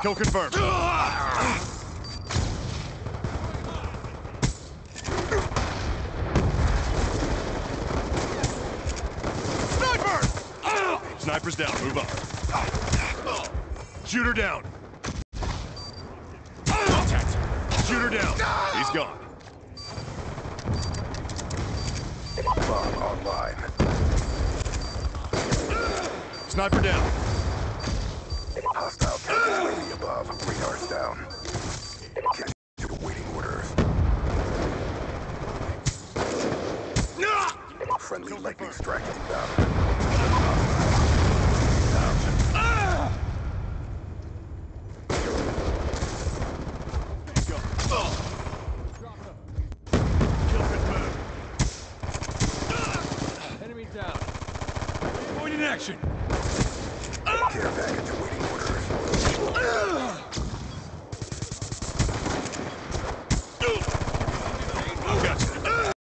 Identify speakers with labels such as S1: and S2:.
S1: Kill confirmed. Sniper! Sniper's down. Move up. Shooter down. Contact. Shooter down. He's gone.
S2: Bomb online.
S1: Sniper down.
S2: Hostile targets waiting above. Radar's down. Get waiting orders. Friendly lightning strike inbound.
S1: Enemy down. Point in action.
S2: Care package awaiting orders.